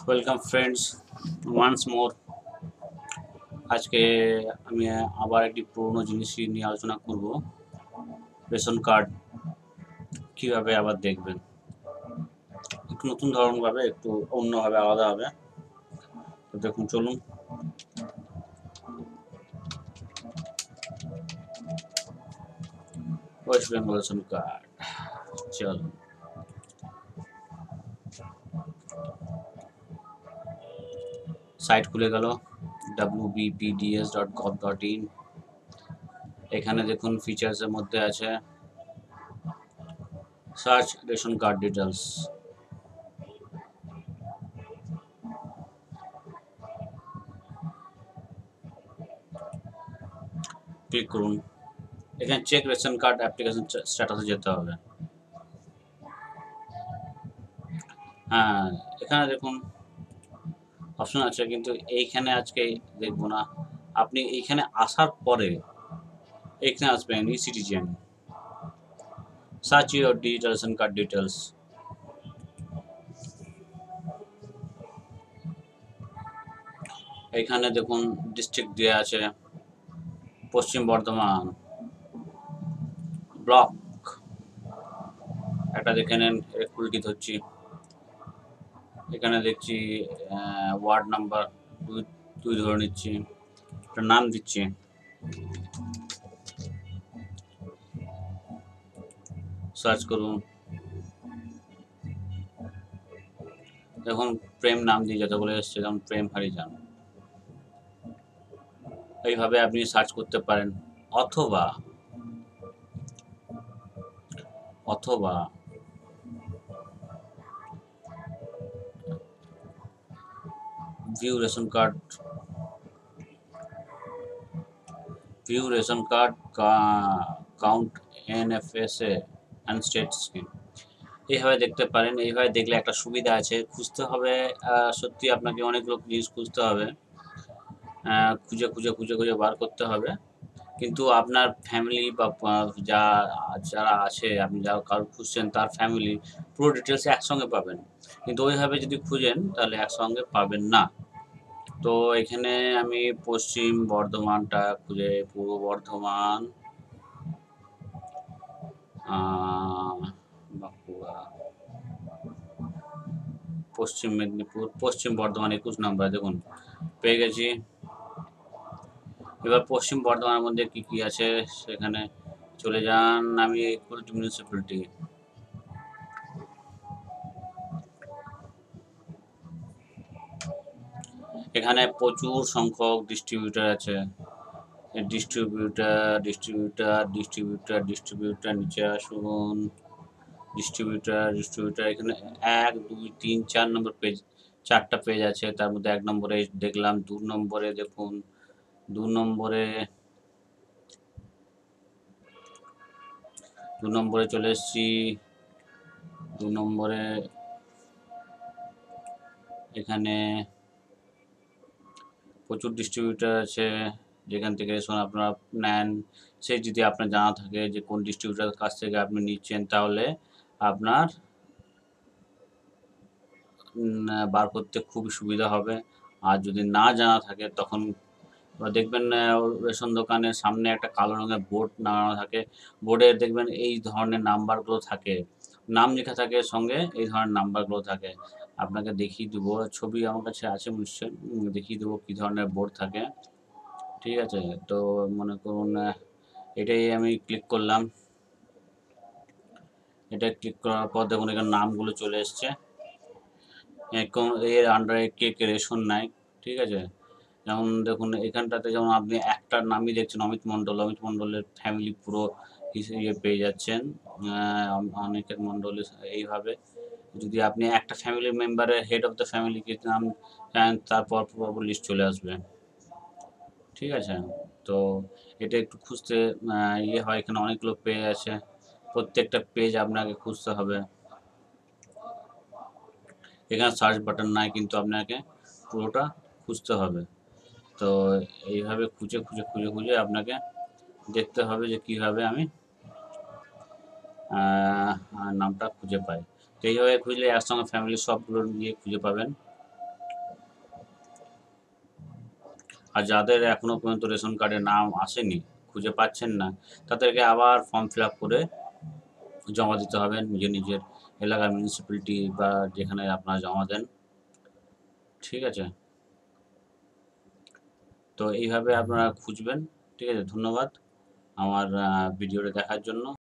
Welcome friends, once more. আজকে আমি আবার একটি পুরনো জিনিস নিয়ে আলোচনা করব। রেশন কার্ড কীভাবে আবার দেখবেন, একটু নতুন ধরনভাবে, একটু অন্যভাবে, আলাদা হবে। তো দেখুন, চলুন। ওয়েস্ট বেঙ্গল রেশন কার্ড, চলুন। সাইট খুলে গেল, wbpds.gov.in। এখানে দেখুন ফিচার্সের মধ্যে আছে search ration card details. Click করুন। এখানে চেক রেশন কার্ড অ্যাপ্লিকেশন স্ট্যাটাসে যেতে হবে। হ্যাঁ, এখানে দেখুন অপশন আছে, কিন্তু এইখানে আজকে দেখবো না। আপনি এইখানে আসার পরে এখানে আসবেন e citizen, search your digital ration card details. এখানে দেখুন ডিস্ট্রিক্ট দেওয়া আছে, পশ্চিম বর্ধমান। ব্লক একটা দেখে নেন, কুলকি ধরছি। এখানে দেখছি ওয়ার্ড নাম্বার দুই ধরে নিচ্ছি, একটা নাম দিচ্ছি। সার্চ করুন। দেখুন প্রেম নাম দিয়ে যতগুলো এসছে, যেমন প্রেম হারিজান। এইভাবে আপনি সার্চ করতে পারেন, অথবা অথবা view ration card, count NFSA and state scheme. এইভাবে দেখতে পারেন। এইভাবে দেখলে একটা সুবিধা আছে, খুঁজতে হবে। সত্যি আপনাকে অনেকগুলো জিনিস খুঁজতে হবে, খুঁজে খুঁজে খুঁজে খুঁজে বার করতে হবে। কিন্তু আপনার ফ্যামিলি বা যারা আছে, আপনি যারা কারো খুঁজছেন তার ফ্যামিলি পুরো ডিটেলস একসঙ্গে পাবেন। কিন্তু ওইভাবে যদি খুঁজেন তাহলে একসঙ্গে পাবেন না। তো এখানে আমি পশ্চিম বর্ধমানটা খুঁজে, পূর্ব বর্ধমান, বাঁকুড়া, পশ্চিম মেদিনীপুর, পশ্চিম বর্ধমান 21 নম্বর দেখুন পেয়ে গেছি। এবার পশ্চিম বর্ধমানের মধ্যে কি কি আছে সেখানে চলে যান। আমি মিউনিসিপ্যালিটি, এখানে প্রচুর সংখ্যক ডিস্ট্রিবিউটার আছে। ডিস্ট্রিবিউটার নিচে আসুন। ডিস্ট্রিবিউটার এখানে 1 2 3 4 নম্বর পেজ, 4টা পেজ আছে। তার মধ্যে 1 নম্বরে দেখলাম, 2 নম্বরে দেখুন, 2 নম্বরে চলে এসেছি। 2 নম্বরে এখানে প্রচুর ডিস্ট্রিবিউটার আছে, যেখান থেকে রেশন আপনারা নেন। সে যদি আপনার জানা থাকে যে কোন ডিস্ট্রিবিউটারের কাছ থেকে আপনি নিচ্ছেন, তাহলে আপনার বার করতে খুবই সুবিধা হবে। আর যদি না জানা থাকে তখন দেখবেন রেশন দোকানের সামনে একটা কালো রঙের বোর্ড লাগানো থাকে। বোর্ডে দেখবেন এই ধরনের নাম্বারগুলো থাকে, নাম লেখা থাকে, সঙ্গে এই ধরনের নাম্বারগুলো থাকে। আপনাকে দেখিয়ে দেবো, ছবি আমার কাছে আছে নিশ্চয়ই, দেখিয়ে দেবো কী ধরনের বোর্ড থাকে। ঠিক আছে, তো মনে করুন এটাই আমি ক্লিক করলাম। এটা ক্লিক করার পর দেখুন এখানে নামগুলো চলে এসছে, এর আন্ডারে কে কে রেশন নেয়। ঠিক আছে, যেমন দেখুন এখানটাতে যেমন আপনি একটার নামই দেখছেন অমিত মণ্ডল, অমিত মণ্ডলের ফ্যামিলি পুরো ইয়ে পেয়ে যাচ্ছেন। অনেকের মণ্ডল, এইভাবে যদি আপনি একটা ফ্যামিলি মেম্বারের হেড অফ দ্য ফ্যামিলিকে নাম চান, তারপর পুরো লিস্ট চলে আসবে। ঠিক আছে, তো এটা একটু খুঁজতে ইয়ে হয়। এখানে অনেকগুলো পেজ আছে, প্রত্যেকটা পেজ আপনাকে খুঁজতে হবে। এখানে সার্চ বাটন নাই, কিন্তু আপনাকে পুরোটা খুঁজতে হবে। তো এইভাবে খুঁজে খুঁজে খুঁজে খুঁজে আপনাকে দেখতে হবে যে কীভাবে আমি নামটা খুঁজে পাই। তো এইভাবে খুঁজলে একসঙ্গে ফ্যামিলির সবগুলো নিয়ে খুঁজে পাবেন। আর যাদের এখনো পর্যন্ত রেশন কার্ডে নাম আসেনি, খুঁজে পাচ্ছেন না, তাদেরকে আবার ফর্ম ফিল আপ করে জমা দিতে হবে নিজের নিজের এলাকার মিউনিসিপ্যালিটি বা যেখানে আপনারা জমা দেন। ঠিক আছে? তো এইভাবে আপনারা খুঁজবেন। ঠিক আছে? ধন্যবাদ আমার ভিডিওটা দেখার জন্য।